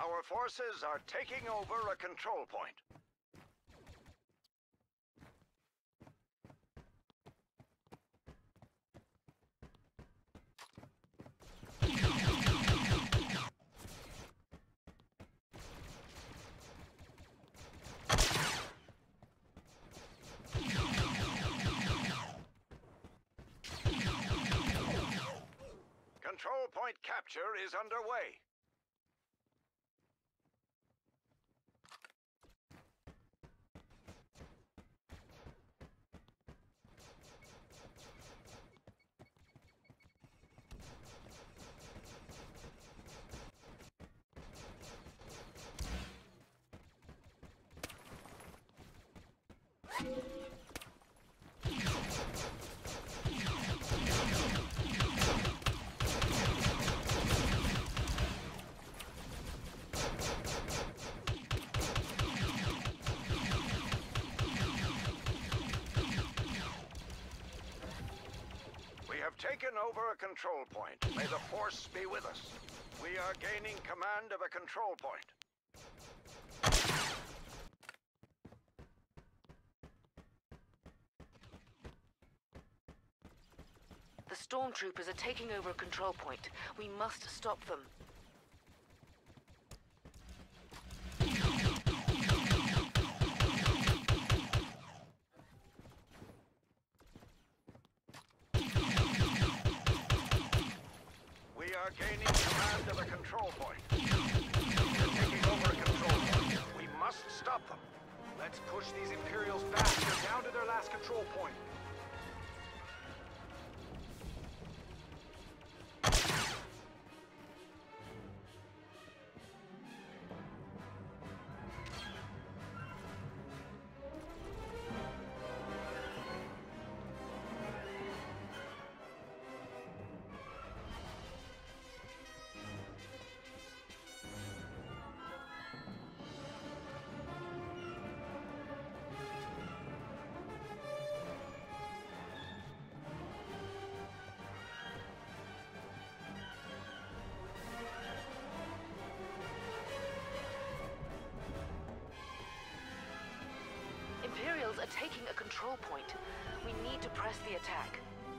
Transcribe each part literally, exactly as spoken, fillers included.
Our forces are taking over a control point. Control point capture is underway. Taken over a control point. May the Force be with us. We are gaining command of a control point. The stormtroopers are taking over a control point. We must stop them. We are gaining command of a control point. They're taking over a control point. We must stop them. Let's push these Imperials back. They're down to their last control point. Imperials are taking a control point. We need to press the attack.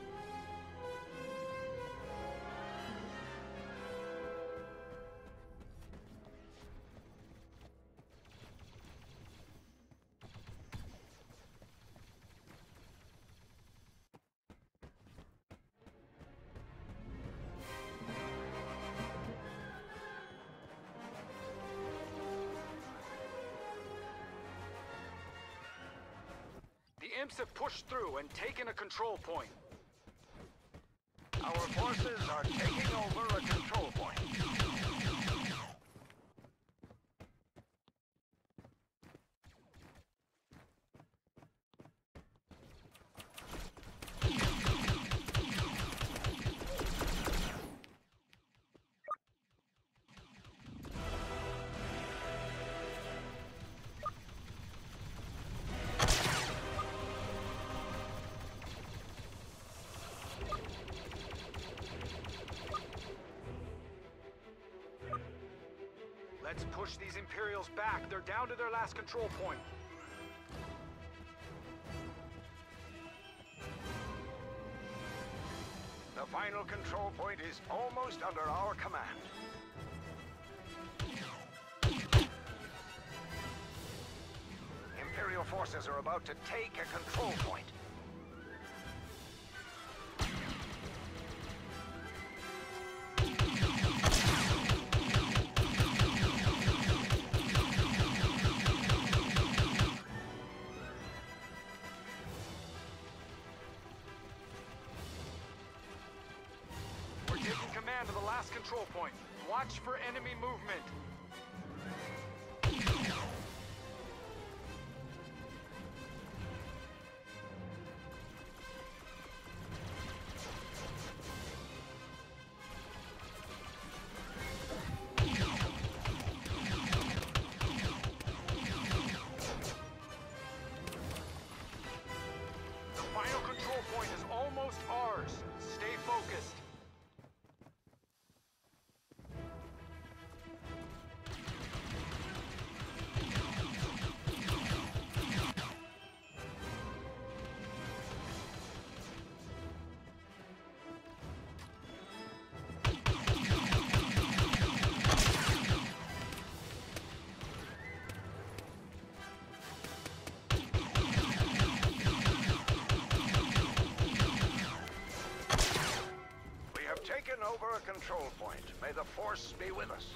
The Imps have pushed through and taken a control point. Our forces are taking over a control point. Let's push these Imperials back. They're down to their last control point. The final control point is almost under our command. Imperial forces are about to take a control point. Command of the last control point. Watch for enemy movement. The final control point is almost ours. Stay focused. control point. May the Force be with us.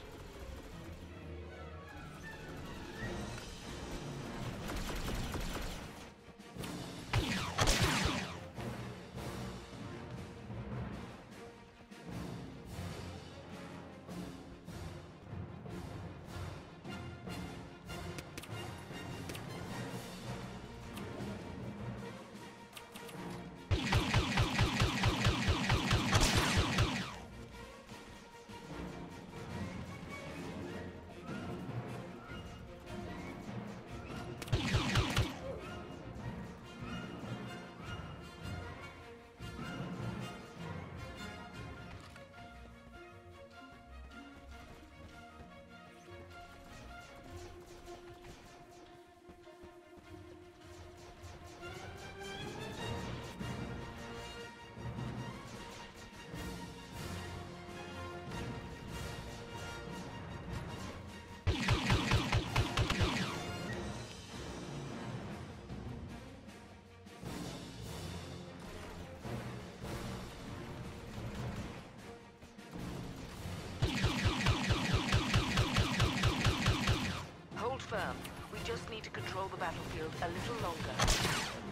Hold firm. We just need to control the battlefield a little longer.